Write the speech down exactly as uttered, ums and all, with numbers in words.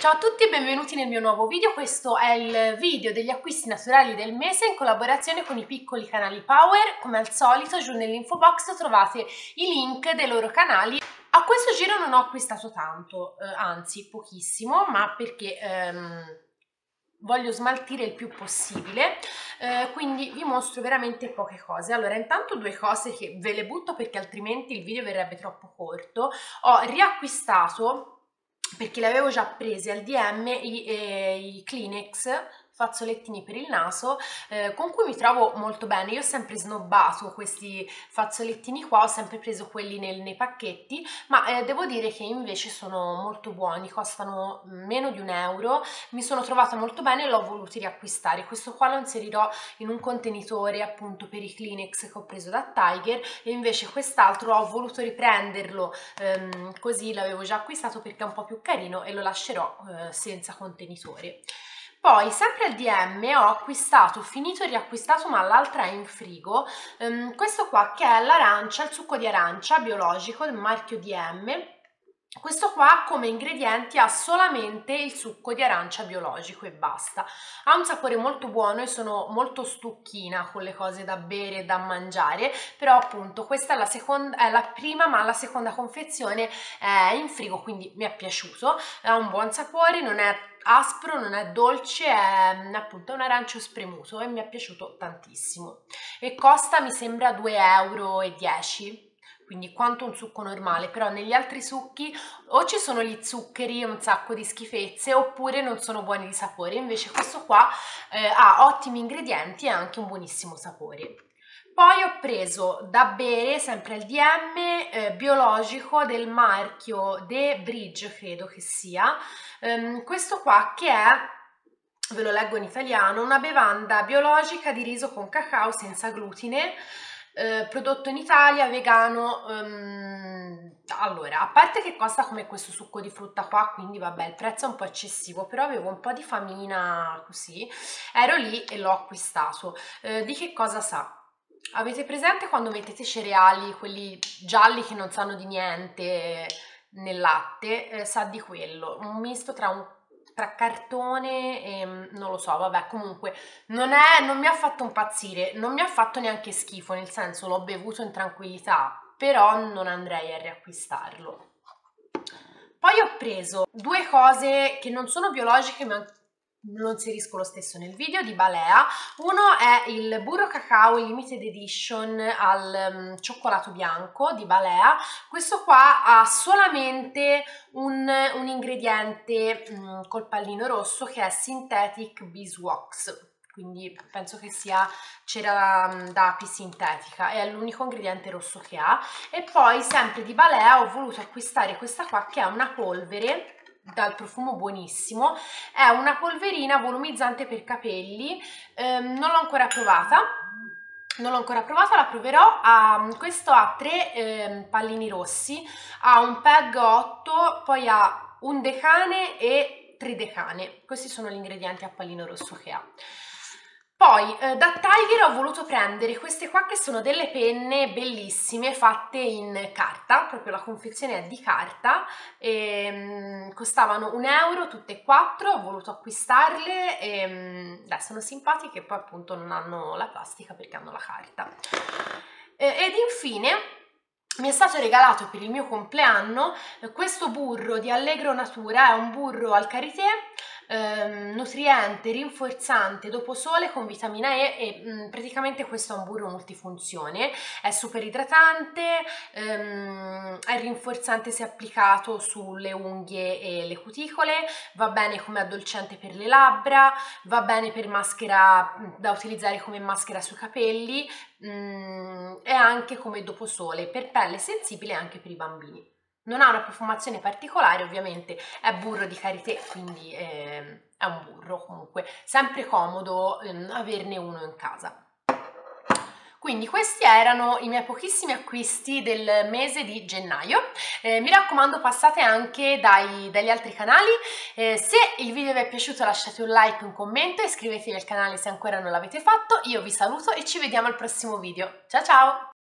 Ciao a tutti e benvenuti nel mio nuovo video. Questo è il video degli acquisti naturali del mese in collaborazione con i piccoli canali Power. Come al solito giù nell'info box trovate i link dei loro canali. A questo giro non ho acquistato tanto, eh, anzi pochissimo, ma perché ehm, voglio smaltire il più possibile, eh, quindi vi mostro veramente poche cose. Allora, intanto due cose che ve le butto perché altrimenti il video verrebbe troppo corto. Ho riacquistato, perché le avevo già prese al D M, i, eh, i Kleenex fazzolettini per il naso, eh, con cui mi trovo molto bene. Io ho sempre snobbato questi fazzolettini qua, ho sempre preso quelli nel, nei pacchetti, ma eh, devo dire che invece sono molto buoni, costano meno di un euro, mi sono trovata molto bene e l'ho voluto riacquistare. Questo qua lo inserirò in un contenitore appunto per i Kleenex che ho preso da Tiger, e invece quest'altro ho voluto riprenderlo ehm, così, l'avevo già acquistato perché è un po' più carino e lo lascerò eh, senza contenitore. Poi sempre al D M ho acquistato, finito e riacquistato, ma l'altra è in frigo, um, questo qua che è l'arancia, il succo di arancia biologico del marchio D M. Questo qua come ingredienti ha solamente il succo di arancia biologico e basta. Ha un sapore molto buono e sono molto stucchina con le cose da bere e da mangiare, però appunto questa è la, seconda, è la prima, ma la seconda confezione è in frigo, quindi mi è piaciuto. Ha un buon sapore, non è aspro, non è dolce, è appunto un arancio spremuto e mi è piaciuto tantissimo. E costa, mi sembra, due e dieci euro. Quindi quanto un succo normale, però negli altri succhi o ci sono gli zuccheri, un sacco di schifezze, oppure non sono buoni di sapore. Invece questo qua eh, ha ottimi ingredienti e anche un buonissimo sapore. Poi ho preso da bere, sempre al D M, eh, biologico del marchio The Bridge, credo che sia, um, questo qua che è, ve lo leggo in italiano, una bevanda biologica di riso con cacao senza glutine, eh, prodotto in Italia, vegano. Um, allora, a parte che costa come questo succo di frutta qua, quindi vabbè, il prezzo è un po' eccessivo, però avevo un po' di famina così, ero lì e l'ho acquistato. Eh, di che cosa sa? Avete presente quando mettete cereali, quelli gialli che non sanno di niente, nel latte? Eh, sa di quello, un misto tra, un, tra cartone e non lo so, vabbè, comunque non, è, non mi ha fatto impazzire, non mi ha fatto neanche schifo, nel senso l'ho bevuto in tranquillità, però non andrei a riacquistarlo. Poi ho preso due cose che non sono biologiche, ma lo inserisco lo stesso nel video, di Balea. Uno è il burro cacao limited edition al um, cioccolato bianco di Balea. Questo qua ha solamente un, un ingrediente um, col pallino rosso, che è Synthetic Beeswax, quindi penso che sia cera d'api sintetica, è l'unico ingrediente rosso che ha. E poi sempre di Balea ho voluto acquistare questa qua, che è una polvere dal profumo buonissimo, è una polverina volumizzante per capelli, ehm, non l'ho ancora provata, non l'ho ancora provata, la proverò. Ha, questo ha tre eh, pallini rossi, ha un peg otto, poi ha un decane e tridecane, questi sono gli ingredienti a pallino rosso che ha. Poi eh, da Tiger ho voluto prendere queste qua, che sono delle penne bellissime fatte in carta, proprio la confezione è di carta, e, um, costavano un euro tutte e quattro, ho voluto acquistarle e um, beh, sono simpatiche, poi appunto non hanno la plastica perché hanno la carta. E, ed infine mi è stato regalato per il mio compleanno eh, questo burro di Allegro Natura, è un burro al karité, ehm, nutriente, rinforzante dopo sole con vitamina E, e mh, praticamente questo è un burro multifunzione, è super idratante, ehm, è rinforzante se applicato sulle unghie e le cuticole, va bene come addolciante per le labbra, va bene per maschera, da utilizzare come maschera sui capelli, mh, e anche come dopo sole per pelle sensibile, anche per i bambini. Non ha una profumazione particolare, ovviamente è burro di karité, quindi eh, è un burro comunque, sempre comodo ehm, averne uno in casa. Quindi questi erano i miei pochissimi acquisti del mese di gennaio. Eh, mi raccomando, passate anche dai, dagli altri canali. Eh, se il video vi è piaciuto lasciate un like, un commento e iscrivetevi al canale se ancora non l'avete fatto. Io vi saluto e ci vediamo al prossimo video. Ciao ciao!